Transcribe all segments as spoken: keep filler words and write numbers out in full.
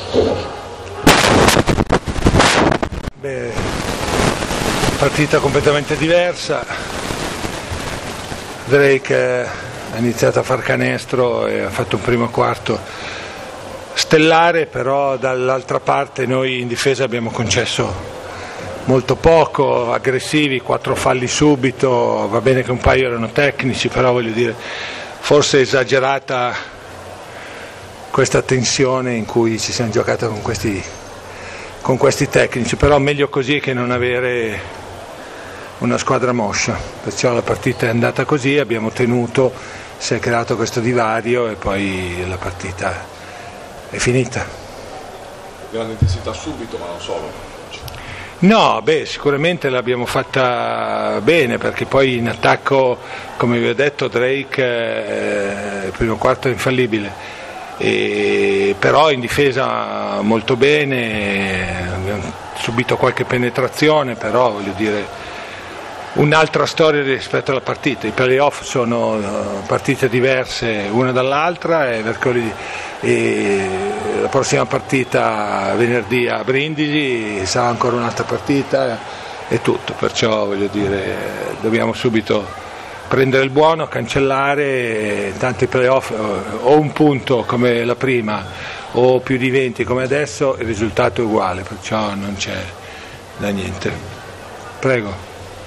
Beh, partita completamente diversa. Drake ha iniziato a far canestro e ha fatto un primo quarto stellare, però dall'altra parte noi in difesa abbiamo concesso molto poco, aggressivi, quattro falli subito, va bene che un paio erano tecnici, però voglio dire, forse esagerata questa tensione in cui ci siamo giocati con questi, con questi tecnici, però meglio così che non avere una squadra moscia, perciò la partita è andata così, abbiamo tenuto, si è creato questo divario e poi la partita è finita. Grande intensità subito, ma non solo. No, beh, sicuramente l'abbiamo fatta bene, perché poi in attacco, come vi ho detto, Drake eh, il primo quarto è infallibile, e, però in difesa molto bene, abbiamo subito qualche penetrazione, però voglio dire un'altra storia rispetto alla partita. I playoff sono partite diverse una dall'altra e mercoledì e la prossima partita venerdì a Brindisi sarà ancora un'altra partita e tutto, perciò voglio dire dobbiamo subito prendere il buono, cancellare tanti playoff, o un punto come la prima o più di venti come adesso, il risultato è uguale, perciò non c'è da niente. Prego.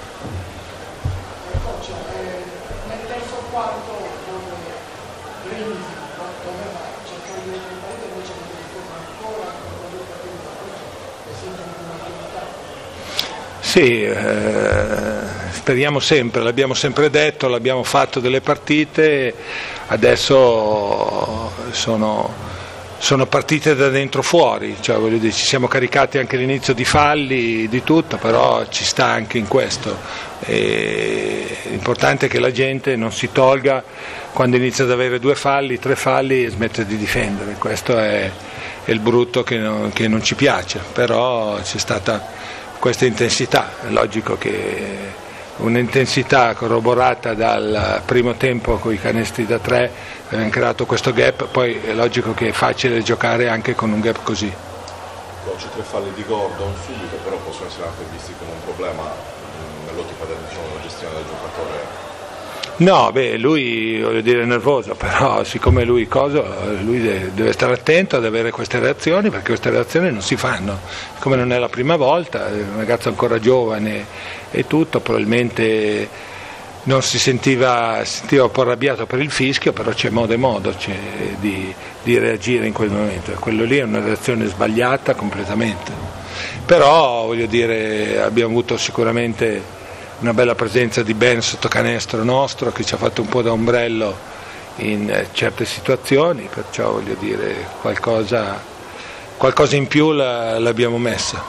Sì, eh, speriamo sempre, l'abbiamo sempre detto, l'abbiamo fatto delle partite, adesso sono, sono partite da dentro fuori, cioè voglio dire, ci siamo caricati anche all'inizio di falli, di tutto, però ci sta anche in questo. E l'importante è che la gente non si tolga quando inizia ad avere due falli, tre falli e smette di difendere, questo è, è il brutto che non, che non ci piace, però c'è stata questa intensità, è logico che un'intensità corroborata dal primo tempo con i canestri da tre abbiamo creato questo gap, poi è logico che è facile giocare anche con un gap così. Oggi tre falli di Gordon subito, però possono essere anche visti come un problema nell'ottica della, diciamo, della gestione del giocatore. No, beh, lui voglio dire è nervoso, però siccome lui cosa, lui deve, deve stare attento ad avere queste reazioni, perché queste reazioni non si fanno, come non è la prima volta, è un ragazzo ancora giovane e tutto, probabilmente non si sentiva, si sentiva un po' arrabbiato per il fischio, però c'è modo e modo c'è di, di reagire in quel momento, quello lì è una reazione sbagliata completamente, però voglio dire abbiamo avuto sicuramente una bella presenza di Ben sotto canestro nostro che ci ha fatto un po' da ombrello in certe situazioni, perciò voglio dire qualcosa, qualcosa in più la, l'abbiamo messa.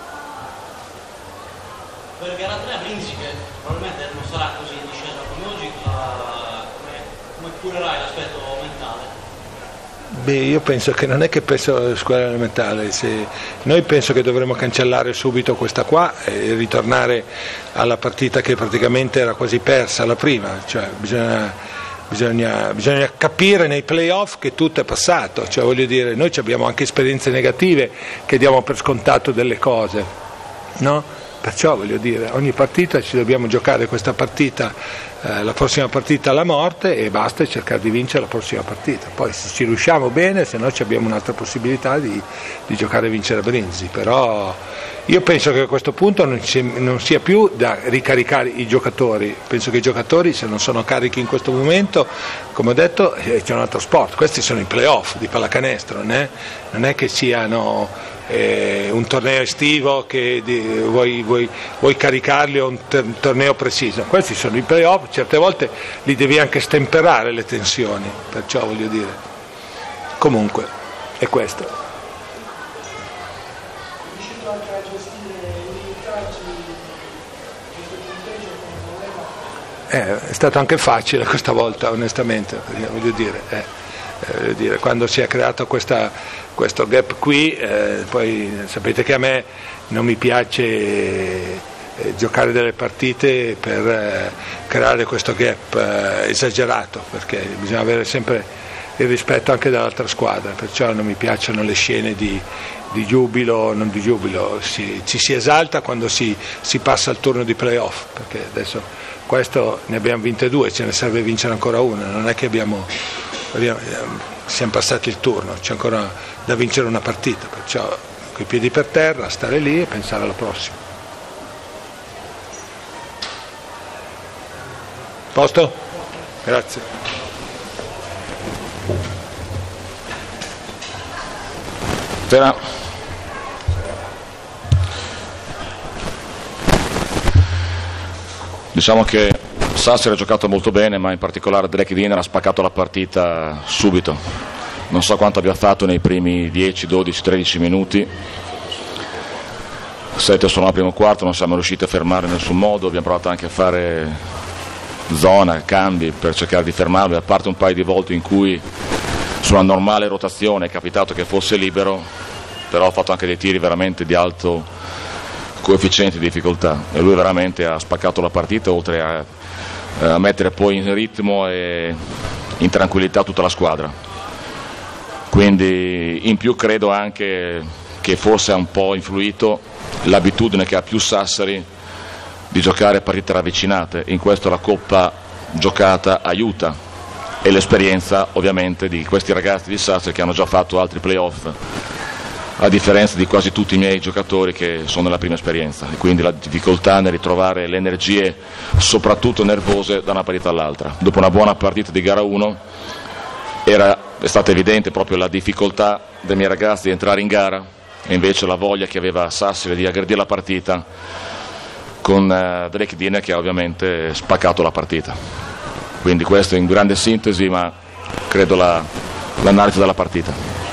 Per gara tre a Brindisi, che probabilmente non sarà così in discesa come oggi, come, come curerai l'aspetto mentale? Beh, io penso che non è che penso alla scuola elementare, se noi penso che dovremmo cancellare subito questa qua e ritornare alla partita che praticamente era quasi persa, la prima, cioè bisogna, bisogna, bisogna capire nei playoff che tutto è passato, cioè voglio dire noi abbiamo anche esperienze negative che diamo per scontato delle cose, no? Perciò voglio dire, ogni partita ci dobbiamo giocare questa partita, eh, la prossima partita alla morte e basta e cercare di vincere la prossima partita. Poi se ci riusciamo bene, se no ci abbiamo un'altra possibilità di, di giocare e vincere a Brindisi. Però io penso che a questo punto non, ci, non sia più da ricaricare i giocatori. Penso che i giocatori, se non sono carichi in questo momento, come ho detto, eh, c'è un altro sport. Questi sono i playoff di pallacanestro, né? Non è che siano Eh, un torneo estivo che di, vuoi, vuoi, vuoi caricarli o un, ter, un torneo preciso, questi sono i playoff, certe volte li devi anche stemperare le tensioni, perciò voglio dire comunque è questo. Riuscito anche a gestire i minutaggi, questo punteggio come voleva? Eh, è stato anche facile questa volta onestamente, voglio dire, eh, eh, voglio dire quando si è creato questa questo gap qui, eh, poi sapete che a me non mi piace eh, giocare delle partite per eh, creare questo gap eh, esagerato, perché bisogna avere sempre il rispetto anche dall'altra squadra, perciò non mi piacciono le scene di, di giubilo, non di giubilo, si, ci si esalta quando si, si passa al turno di playoff, perché adesso questo ne abbiamo vinte due, ce ne serve vincere ancora una, non è che abbiamo, abbiamo siamo passati il turno, c'è ancora da vincere una partita, perciò coi piedi per terra, stare lì e pensare alla prossima. Posto? Grazie. Buonasera. Diciamo che Sassari ha giocato molto bene, ma in particolare Derek Dinner ha spaccato la partita subito. Non so quanto abbia fatto nei primi dieci, dodici, tredici minuti. sette sono al primo quarto, non siamo riusciti a fermare in nessun modo, abbiamo provato anche a fare zona, cambi per cercare di fermarlo, a parte un paio di volte in cui sulla normale rotazione è capitato che fosse libero, però ha fatto anche dei tiri veramente di alto coefficiente di difficoltà e lui veramente ha spaccato la partita, oltre a, a mettere poi in ritmo e in tranquillità tutta la squadra. Quindi in più credo anche che forse ha un po' influito l'abitudine che ha più Sassari di giocare partite ravvicinate, in questo la Coppa giocata aiuta, e l'esperienza ovviamente di questi ragazzi di Sassari che hanno già fatto altri playoff, a differenza di quasi tutti i miei giocatori che sono nella prima esperienza, e quindi la difficoltà nel ritrovare le energie soprattutto nervose da una partita all'altra. Dopo una buona partita di gara uno era, è stata evidente proprio la difficoltà dei miei ragazzi di entrare in gara, e invece la voglia che aveva Sassari di aggredire la partita con uh, Derek Dinner, che ha ovviamente spaccato la partita. Quindi questo in grande sintesi, ma credo la, l'analisi della partita.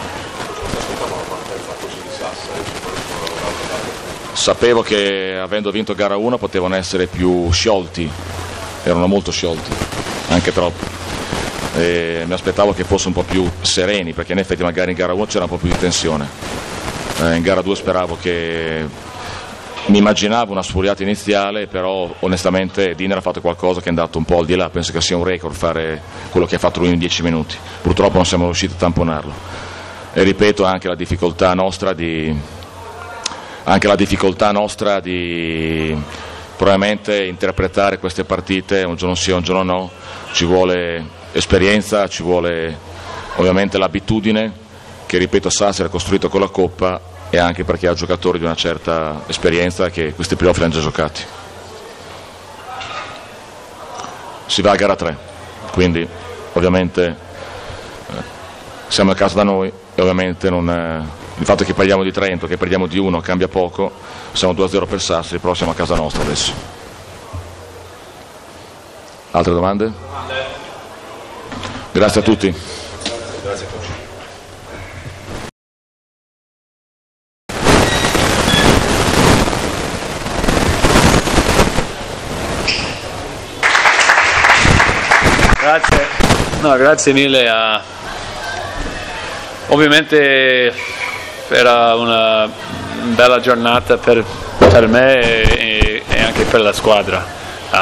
Sapevo che avendo vinto gara uno potevano essere più sciolti, erano molto sciolti, anche troppo. E mi aspettavo che fossero un po' più sereni, perché in effetti magari in gara uno c'era un po' più di tensione. Eh, in gara due speravo che... Mi immaginavo una sfuriata iniziale, però onestamente Dinner ha fatto qualcosa che è andato un po' al di là, penso che sia un record fare quello che ha fatto lui in dieci minuti, purtroppo non siamo riusciti a tamponarlo. E ripeto, anche la difficoltà nostra di, anche la difficoltà nostra di probabilmente interpretare queste partite, un giorno sì, un giorno no, ci vuole esperienza, ci vuole ovviamente l'abitudine, che ripeto Sassari ha costruito con la Coppa, e anche perché ha giocatori di una certa esperienza che questi playoff li hanno già giocati. Si va a gara tre, quindi ovviamente eh, siamo a casa da noi e ovviamente non, eh, il fatto che parliamo di Trento, che perdiamo di uno cambia poco, siamo due a zero per Sassari, però siamo a casa nostra adesso. Altre domande? Grazie a tutti. Grazie coach. Grazie, no, grazie mille. Uh, ovviamente era una bella giornata per, per me e, e anche per la squadra. Uh,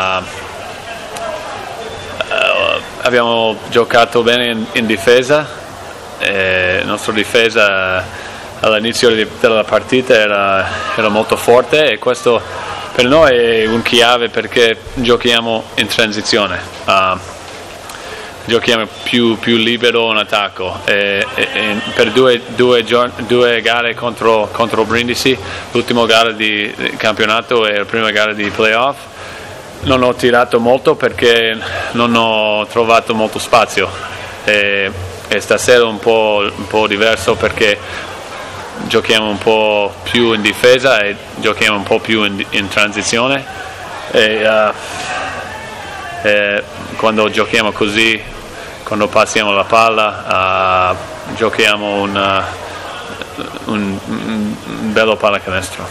uh, abbiamo giocato bene in, in difesa, e la nostra difesa all'inizio di, della partita era, era molto forte, e questo per noi è un chiave perché giochiamo in transizione. Uh, giochiamo più, più libero in attacco, e, e, e per due, due, due gare contro, contro Brindisi, l'ultima gara di, di campionato e la prima gara di playoff, non ho tirato molto perché non ho trovato molto spazio, e, e stasera un po', un po' diverso perché giochiamo un po' più in difesa e giochiamo un po' più in, in transizione, e, uh, e quando giochiamo così, quando passiamo la palla, uh, giochiamo un, uh, un, un bello pallacanestro.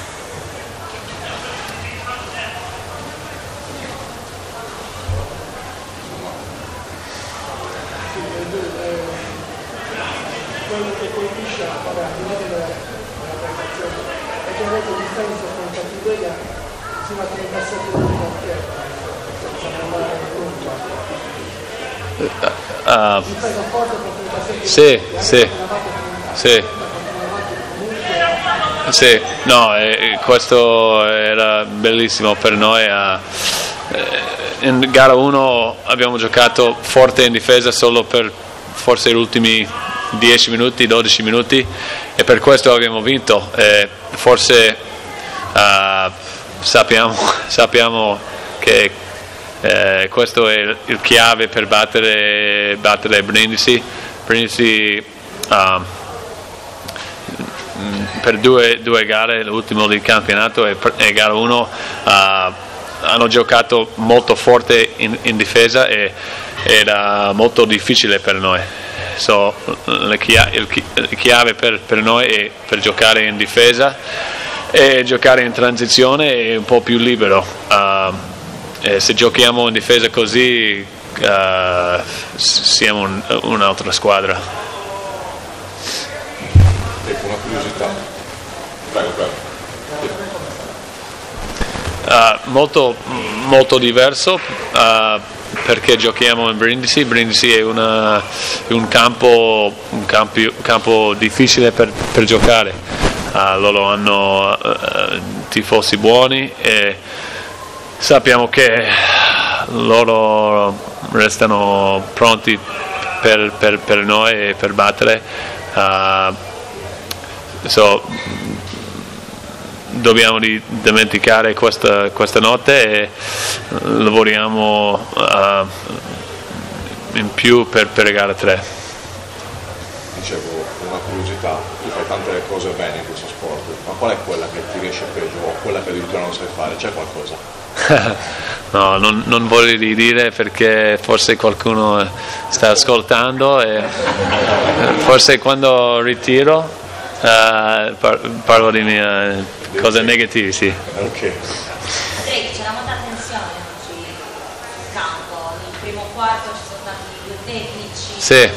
Quello che colpisce a fare al di là della prestazione è che avete distanza quantitativa fino a trentasette minuti a terra, senza andare in conto. uh, sì, sì, sì. Sì, no, eh, questo era bellissimo per noi. Eh, in gara uno abbiamo giocato forte in difesa solo per forse gli ultimi dieci minuti, dodici minuti, e per questo abbiamo vinto. Eh, forse eh, sappiamo, sappiamo che eh, questo è il, il chiave per battere, battere Brindisi. Brindisi uh, per due, due gare, l'ultimo del campionato e, e gara uno, uh, hanno giocato molto forte in, in difesa e era molto difficile per noi. So, la chiave, il chiave per, per noi è per giocare in difesa e giocare in transizione è un po' più libero. Uh, e se giochiamo in difesa così uh, siamo un, un'altra squadra. Una curiosità. Prego, prego. Uh, molto, molto diverso uh, perché giochiamo in Brindisi. Brindisi è, una, è un campo, un campo, campo difficile per, per giocare. Uh, loro hanno uh, tifosi buoni e sappiamo che loro restano pronti per, per, per noi e per battere. Uh, So, dobbiamo di dimenticare questa, questa notte e lavoriamo uh, in più per, per gara tre. Dicevo, una curiosità, tu fai tante cose bene in questo sport, ma qual è quella che ti riesce peggio o quella che addirittura non sai fare? C'è qualcosa? No, non, non voglio dire perché forse qualcuno sta ascoltando e forse quando ritiro Uh, par- parlo di mie cose negative, sì. Ok. Drake, c'era molta tensione oggi in campo, nel primo quarto ci sono stati due tecnici, sì.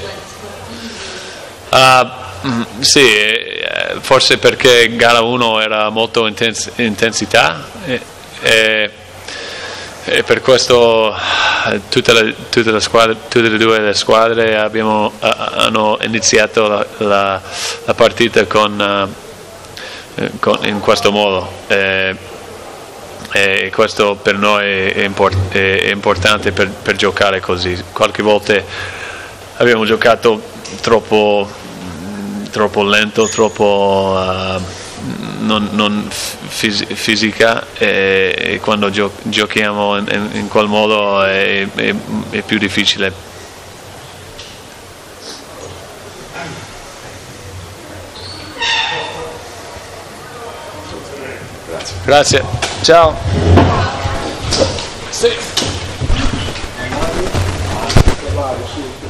due sportivi. Uh, sì, eh, forse perché gara uno era molto intens- intensità e, e, e per questo tutte le, tutte le squadre, tutte e due le squadre abbiamo, uh, hanno iniziato la, la, la partita con, uh, con, in questo modo e, e questo per noi è, import, è importante per, per giocare così. Qualche volta abbiamo giocato troppo, troppo lento, troppo uh, non, non fis- fisica e, e quando gio- giochiamo in, in, in quel modo è, è, è più difficile. Grazie. Grazie. Ciao. Sì. Sì.